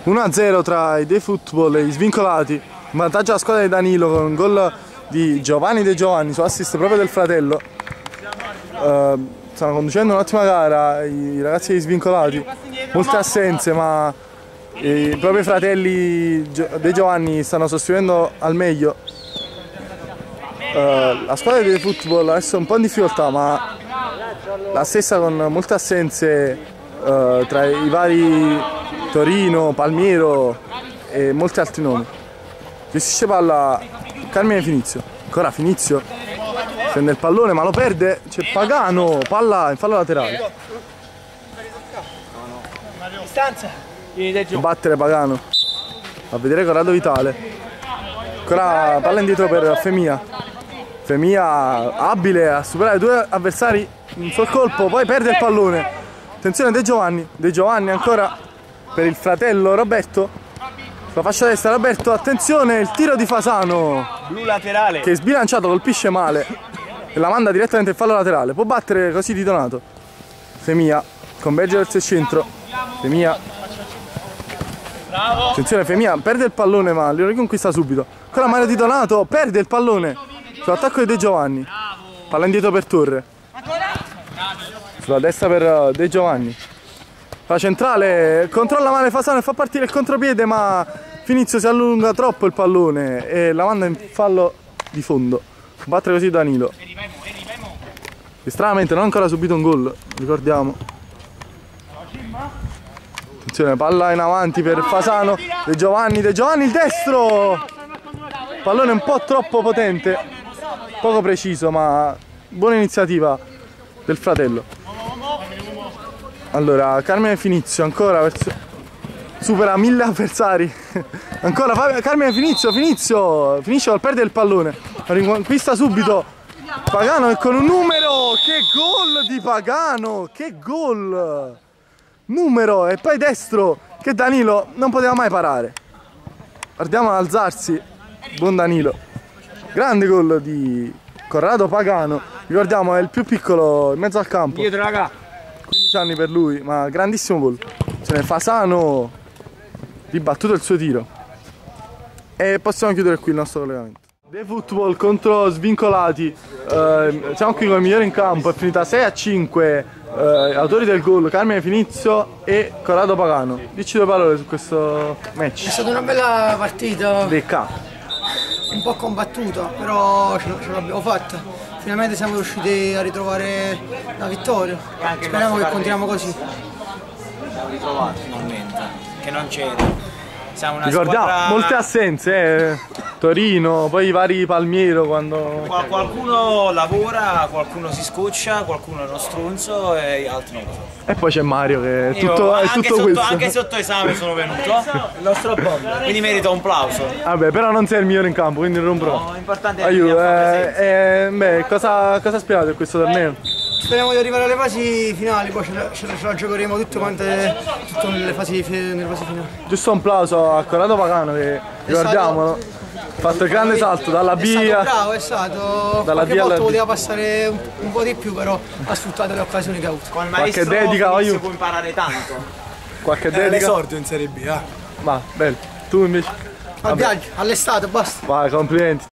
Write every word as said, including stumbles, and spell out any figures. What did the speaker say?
uno a zero tra i De Football e gli Svincolati, in vantaggio alla squadra di Danilo con un gol di Giovanni De Giovanni su assist proprio del fratello. Uh, stanno conducendo un'ottima gara i ragazzi degli Svincolati, molte assenze ma i propri fratelli De Giovanni stanno sostituendo al meglio. Uh, la squadra di De Football adesso è un po' in difficoltà, ma la stessa con molte assenze uh, tra i vari Torino, Palmiero e molti altri nomi. Gestisce palla Carmine Finizio, ancora Finizio, prende il pallone ma lo perde, c'è Pagano, palla in fallo laterale. Battere Pagano, a vedere Corrado Vitale, ancora palla indietro per Femia. Femia abile a superare due avversari in un sol colpo, poi perde il pallone. Attenzione De Giovanni, De Giovanni ancora per il fratello Roberto, sulla fascia destra Roberto, attenzione il tiro di Fasano, blu laterale, che sbilanciato colpisce male e la manda direttamente in fallo laterale. Può battere così Di Donato. Femia converge verso il centro, Femia, attenzione Femia, perde il pallone ma lo riconquista subito. Ancora Mario Di Donato, perde il pallone sull'attacco di De Giovanni, palla indietro per Torre, sulla destra per De Giovanni, la centrale controlla male Fasano e fa partire il contropiede ma Finizio si allunga troppo il pallone e la manda in fallo di fondo. Battere così Danilo, che stranamente non ha ancora subito un gol, ricordiamo. Attenzione, palla in avanti per Fasano, De Giovanni, De Giovanni il destro, pallone un po' troppo potente, poco preciso ma buona iniziativa del fratello. Allora Carmine Finizio ancora verso... supera mille avversari. Ancora Carmine Finizio, Finizio finisce col perdere il pallone, riconquista subito Pagano e con un numero, che gol di Pagano, che gol, numero e poi destro che Danilo non poteva mai parare. Guardiamo ad alzarsi, buon Danilo, grande gol di Corrado Pagano, ricordiamo è il più piccolo in mezzo al campo, dietro raga, quindici anni per lui, ma grandissimo gol. Ce n'è Fasano, ribattuto il suo tiro e possiamo chiudere qui il nostro collegamento. De Football contro Svincolati, eh, siamo qui con il migliore in campo, è finita sei a cinque, eh, autori del gol Carmine Finizio e Corrado Pagano. Dici due parole su questo match. È stata una bella partita, D K. un po' combattuta, però ce l'abbiamo fatta. Finalmente siamo riusciti a ritrovare la vittoria, speriamo che continuiamo così. Siamo ritrovati finalmente, che non c'era. Siamo una Ricordiamo, squadra... molte assenze, eh. Torino, poi i vari Palmiero quando... Qualcuno lavora, qualcuno si scoccia, qualcuno è uno stronzo e gli altri non lo so. E poi c'è Mario che è Io, tutto, è anche, tutto sotto, questo. anche sotto esame sono venuto, il nostro bomber, quindi merito un plauso. Vabbè, però non sei il migliore in campo, quindi non provo. No, l'importante è Aiuto, che eh, eh, beh, cosa, cosa aspirate per questo torneo? Speriamo di arrivare alle fasi finali, poi ce la, ce la, ce la giocheremo tutte quante tutto nelle fasi, nelle fasi finali. Giusto un plauso a Corrado Pagano che, ricordiamolo, ha fatto il grande salto dalla B. È stato bravo, è stato. Dalla Qualche B volta alla poteva passare un, un po' di più, però ha sfruttato le occasioni che ha avuto. con il maestro Qualche dedica, Finizio io. può imparare tanto. Qualche È dedica? l'esordio in Serie B, eh. Va, bello. Tu invece? Al viaggio, all'estate, basta. Vai, complimenti.